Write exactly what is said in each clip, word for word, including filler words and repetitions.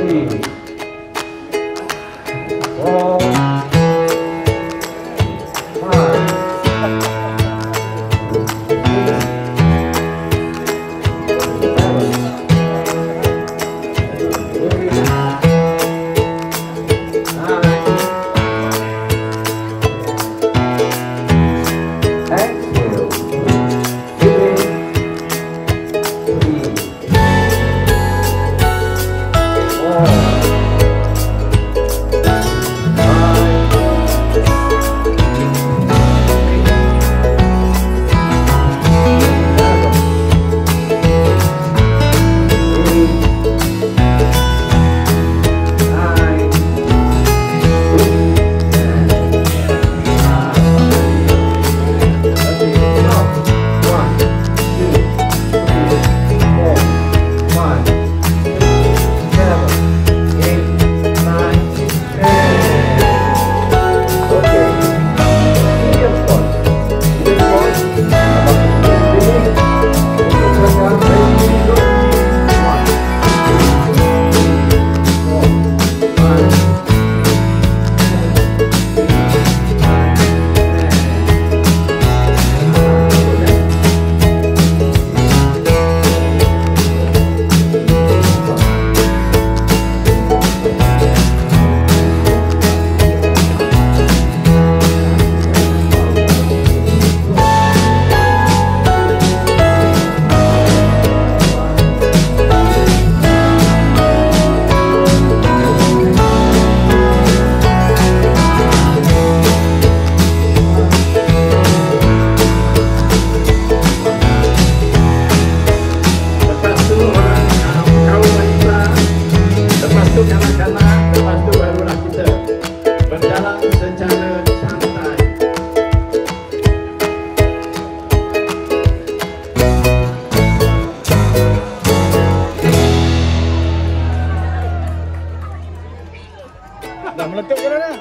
three, four, dah meletup je dah.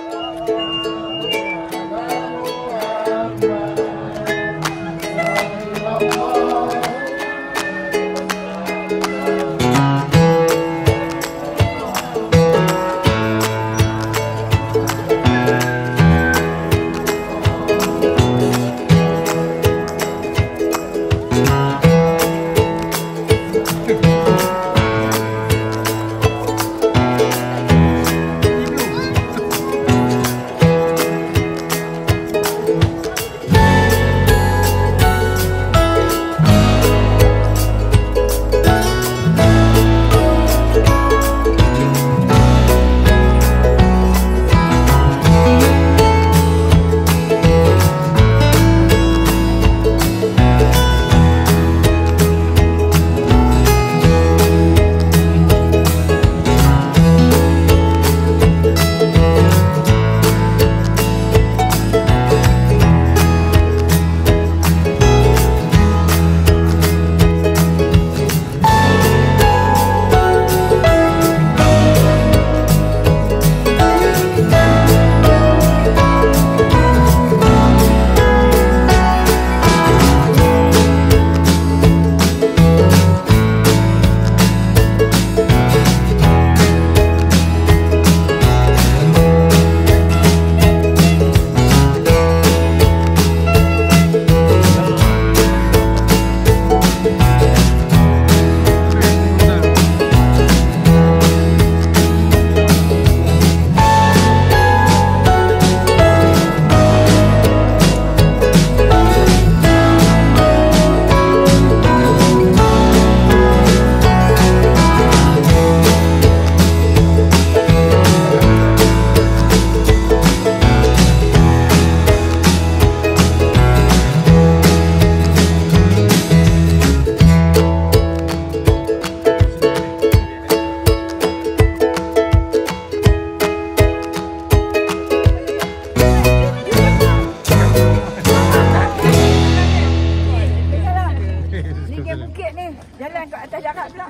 Jalan kat atas jarak pula.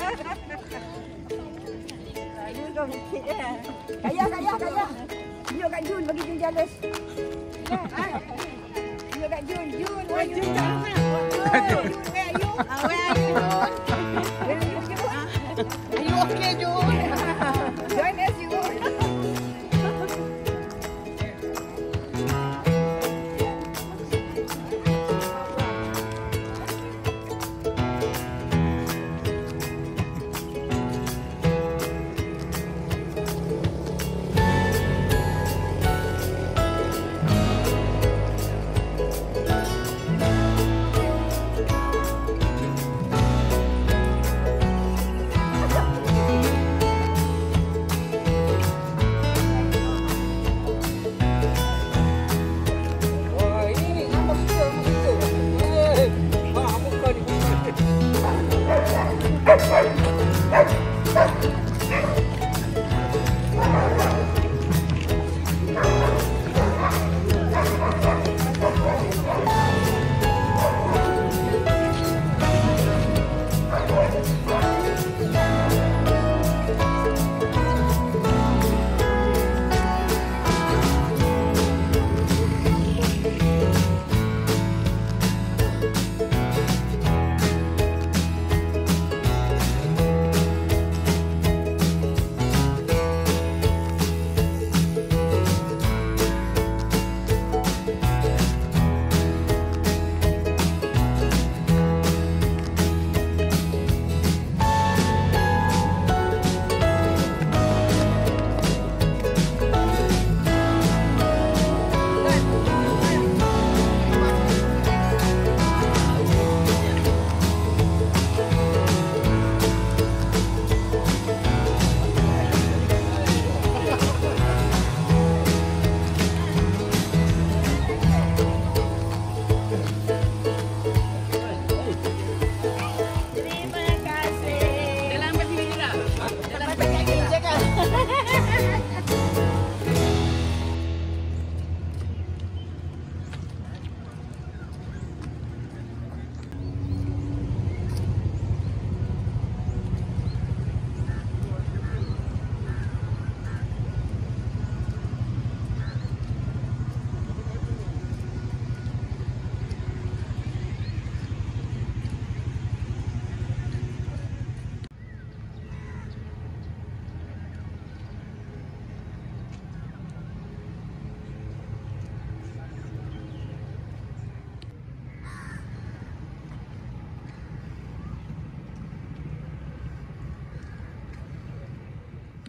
Lalu kau bukit je. Kaya, kaya, kaya. Tunjuk kat Jun, bagi Jun jalan. Tunjuk kat Jun, Jun. Where Jun? Jun, where are you? Where are you, Jun? Are you okay, Jun?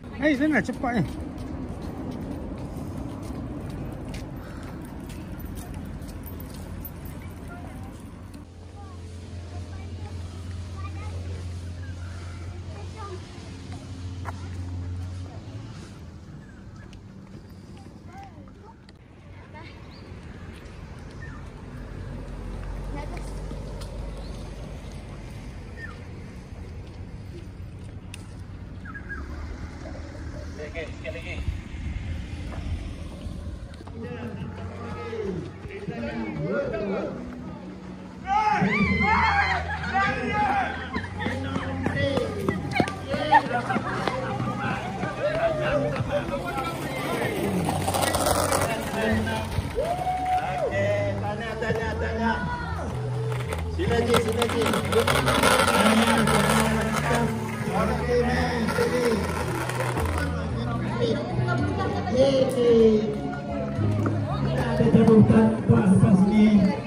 Eh, sana cepat ni. Okey, sikit lagi. Okey, tanya, tanya, tanya. Sila je, sila je. Okey, man, steady. Ada jemputan buat lepas sini.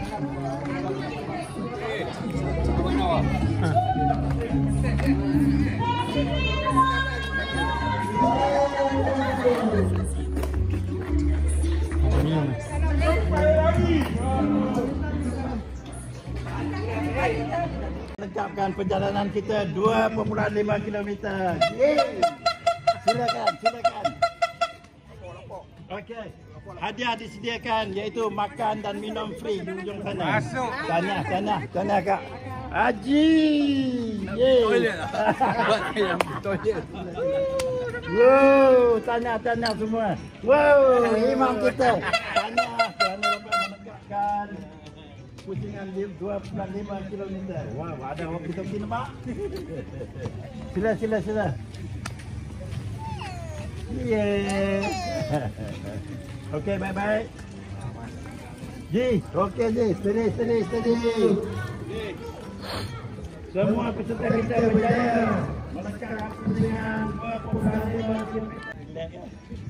Lengkapkan perjalanan kita dua perpuluhan lima kilometer. Yeay. Silakan, silakan. Okey. Hadiah disediakan iaitu makan dan minum free di ujung sana. Masuk. Sana, sana, sana Kak. Haji. Yeay. Toilet. Buat ayam toilet. Wow, tanya, tanya semua. Wow, imam kita. Tanya, kerana dapat menegakkan pusingan dua puluh lima kilometer. Wow, ada orang kita pergi nampak. Sila, sila, sila. Yeah. Okey, bye-bye. Ji, okey Ji. Steady, steady, steady. Semua peserta kita berjaya melengkapkan pusingan dua puluh lima kilometer.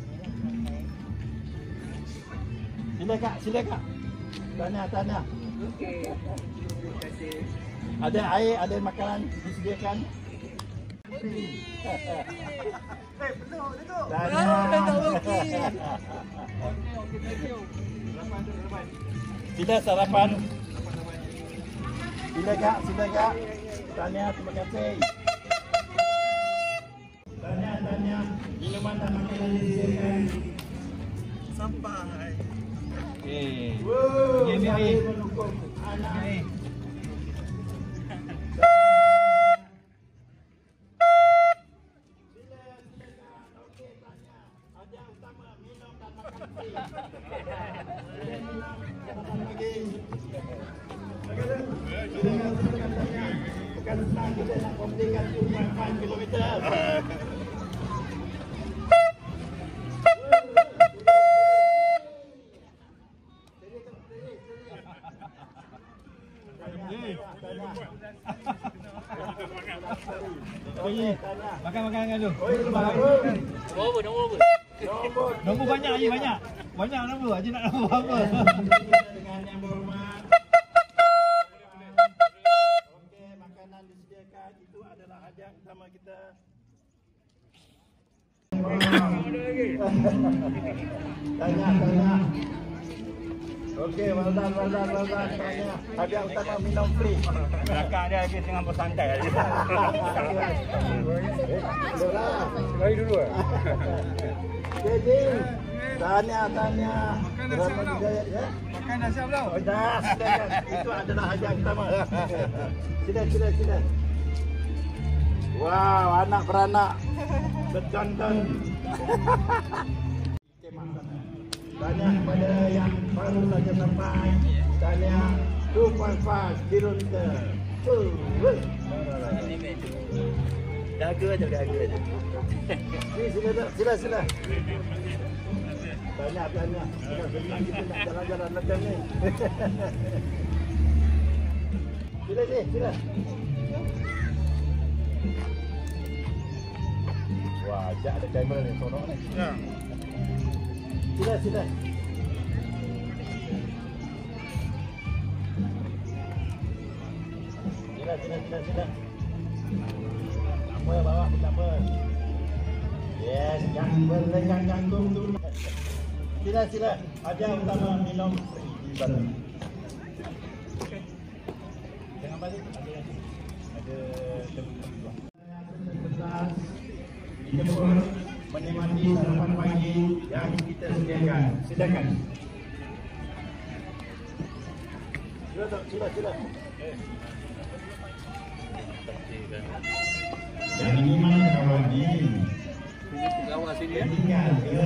Sila Kak, sila Kak. Tanya, tanya. Okey. Terima kasih. Ada air, ada makanan disediakan. Eh, penuh dia tu. Tanya. Sila sarapan. Sila Kak, sila Kak. Tanya, terima kasih. Tanya, tanya. Minuman dan makanan disediakan. Sampai. Eh. Wow, Ini siapa air. menukung anak? Ni. Bukan senang kita nak memberikan lapan kilometer. Makan-makan dengan lu. Nombor, Nombor banyak Haji, banyak. Banyak nombor. Haji nak nombor apa? dengan yang berhormat. Okey, makanan disediakan. Itu adalah hadiah utama kita. Tanya, tanya. Okey, well done, well done, well done. Tanya. Hadiah utama minum free. Belakang dia lagi tengah bersantai aja. Bagi dulu. Jadi, tanya, tanya. Berapa juga ya? Makan dah siap belum? Oh, dah, silakan. Itu adalah hadiah utama. Sila, sila, sila. Wow, anak beranak bertonton. Tanya kepada yang baru saja sampai. Tanya dua koma lima kilometer. Daga je, daga je. Sila, sila, sila. Tanya, tanya. Sudah senang kita nak jalan-jalan macam ni. Sila, sila, sila. Wah, ajak ada kamera ni, sonok ni. Ya. Sila, sila. Sila, sila, sila, sila. Tak apa, bawa pun tak apa. Yeah. berlengang kangkung tu. Sila sila. Ajar utama minum di baru. Jangan balik. Ada ada kita pun menikmati sarapan pagi yang kita sediakan. Silakan. Sila tak, sila sila. Yang ini mana kawan ni? Kawan sini ya. Tinggal ke?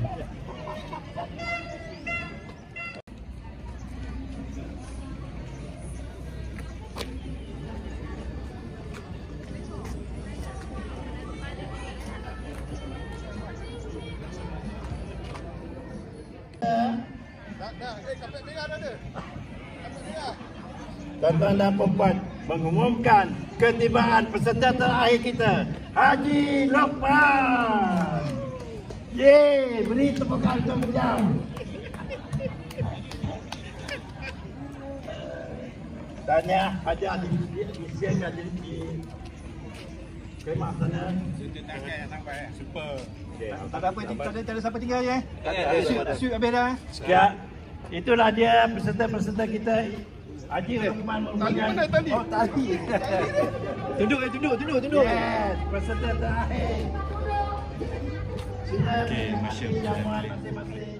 Tuan-tuan dan puan mengumumkan ketibaan peserta terakhir kita, Haji Lokman. Yeay, beri tepukan untuk berjam. Tanya Haji Ali disiapkan di di kemah sana. Super. Okay. Tak ada apa, tak ada, tak ada siapa tinggal ya. Syuk habis dah. Ya, itulah dia peserta-peserta kita. Haji Lokman merupakan Tali mana tali? Oh, tali. Tunduk eh, tunduk, tunduk, tunduk. Yes, peserta terakhir. Sila Okey, masya-Allah. jamuan masing-masing.